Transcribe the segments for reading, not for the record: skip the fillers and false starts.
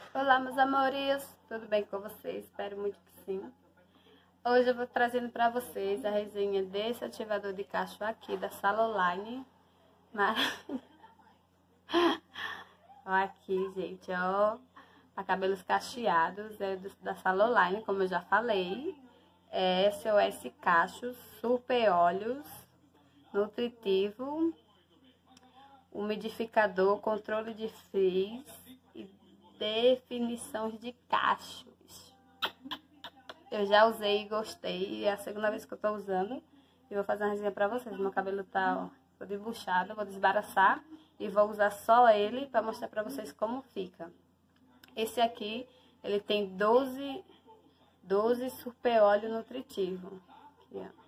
Olá, meus amores, tudo bem com vocês? Espero muito que sim. Hoje eu vou trazendo para vocês a resenha desse ativador de cacho aqui da Saloline. Ó aqui, gente, ó, para cabelos cacheados, é da Saloline, como eu já falei. É SOS Cachos, super óleos, nutritivo, umidificador, controle de frizz e definições de cachos. Eu já usei e gostei, é a segunda vez que eu tô usando. E vou fazer uma resenha pra vocês. Meu cabelo tá, ó, todo embuchado, vou desembaraçar e vou usar só ele pra mostrar pra vocês como fica. Esse aqui, ele tem 12 super óleo nutritivo. Aqui, ó.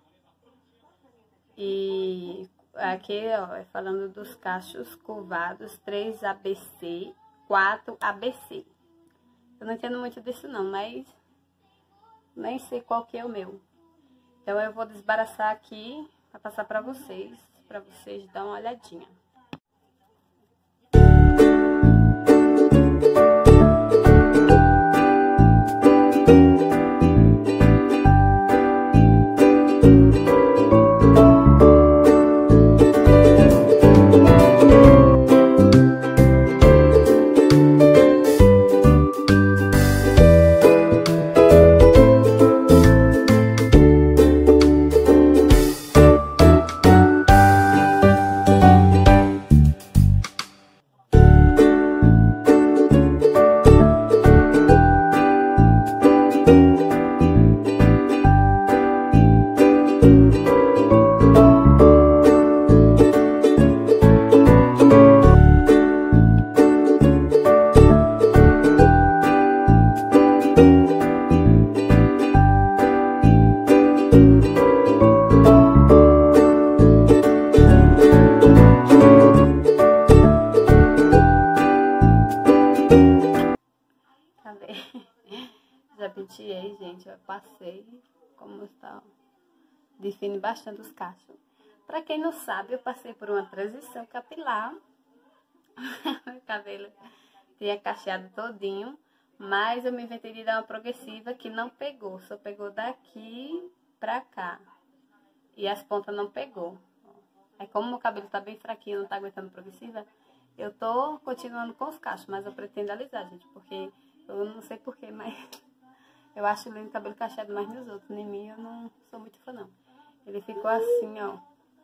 E aqui, ó, é falando dos cachos curvados, 3 ABC, 4 ABC. Eu não entendo muito disso não, mas nem sei qual que é o meu. Então eu vou desembaraçar aqui para passar para vocês dar uma olhadinha. Já penteei, gente, eu passei como está, define bastante os cachos. Pra quem não sabe, eu passei por uma transição capilar. Meu cabelo tinha cacheado todinho, mas eu me inventei de dar uma progressiva que não pegou, só pegou daqui pra cá. E as pontas não pegou. Aí como meu cabelo tá bem fraquinho, não tá aguentando progressiva, eu tô continuando com os cachos, mas eu pretendo alisar, gente, porque eu não sei porquê, mas eu acho lindo o cabelo cacheado mais nos outros. Em mim eu não sou muito fã, não. Ele ficou assim, ó.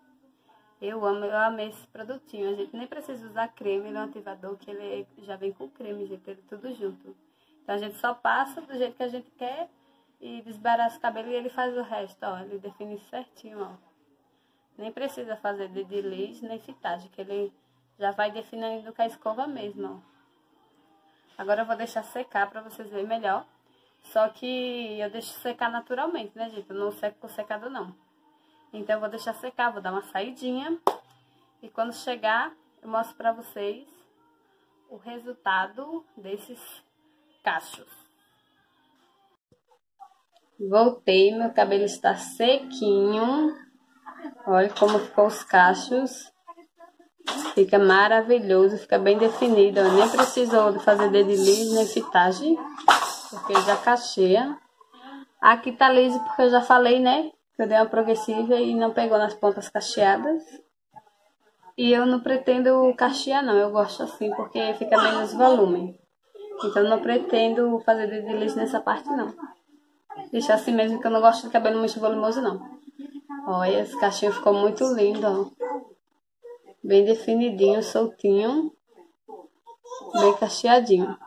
Eu amei esse produtinho. A gente nem precisa usar creme no ativador, que ele já vem com creme, gente, ele tudo junto. Então a gente só passa do jeito que a gente quer e desembaraça o cabelo e ele faz o resto, ó. Ele define certinho, ó. Nem precisa fazer de deslize nem fitagem, que ele já vai definindo com a escova mesmo, ó. Agora eu vou deixar secar pra vocês verem melhor. Só que eu deixo secar naturalmente, né, gente? Eu não seco com secador, não. Então eu vou deixar secar, vou dar uma saidinha. E quando chegar, eu mostro pra vocês o resultado desses cachos. Voltei, meu cabelo está sequinho. Olha como ficou os cachos. Fica maravilhoso, fica bem definido. Eu nem precisou de fazer deslize nem fitagem, porque já cacheia. Aqui tá liso porque eu já falei, né? Que eu dei uma progressiva e não pegou nas pontas cacheadas. E eu não pretendo cachear, não. Eu gosto assim porque fica menos volume. Então eu não pretendo fazer deslize nessa parte, não. Deixar assim mesmo, que eu não gosto de cabelo muito volumoso, não. Olha, esse cachinho ficou muito lindo, ó. Bem definidinho, soltinho. Bem cacheadinho.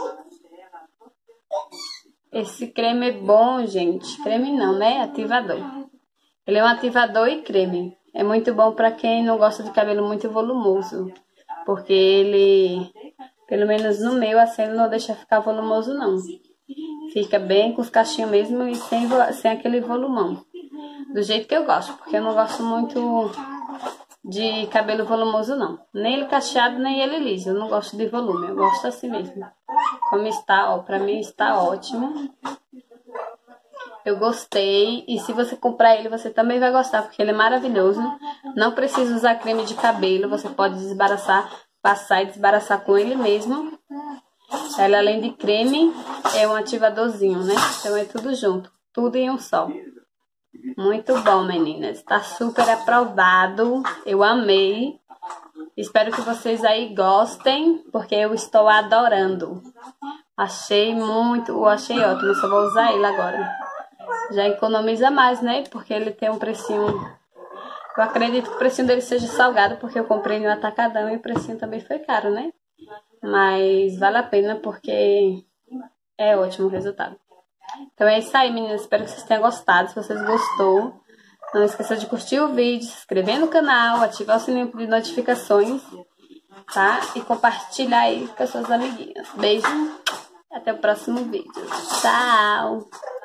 Esse creme é bom, gente. Creme não, né? Ativador. Ele é um ativador e creme. É muito bom pra quem não gosta de cabelo muito volumoso. Porque ele, pelo menos no meu, assim, ele não deixa ficar volumoso, não. Fica bem com os cachinhos mesmo e sem aquele volumão. Do jeito que eu gosto, porque eu não gosto muito de cabelo volumoso, não. Nem ele cacheado, nem ele liso. Eu não gosto de volume, eu gosto assim mesmo. Como está, ó, pra mim está ótimo. Eu gostei. E se você comprar ele, você também vai gostar, porque ele é maravilhoso. Não precisa usar creme de cabelo. Você pode desembaraçar, passar e desembaraçar com ele mesmo. Ela, além de creme, é um ativadorzinho, né? Então é tudo junto, tudo em um só. Muito bom, meninas. Tá super aprovado. Eu amei. Espero que vocês aí gostem, porque eu estou adorando. Achei ótimo. Só vou usar ele agora. Já economiza mais, né? Porque ele tem um precinho... Eu acredito que o precinho dele seja salgado, porque eu comprei no atacadão e o precinho também foi caro, né? Mas vale a pena porque é ótimo o resultado. Então é isso aí, meninas. Espero que vocês tenham gostado. Se vocês gostou, não esqueça de curtir o vídeo, se inscrever no canal, ativar o sininho de notificações, tá? E compartilhar aí com as suas amiguinhas. Beijo. Até o próximo vídeo. Tchau!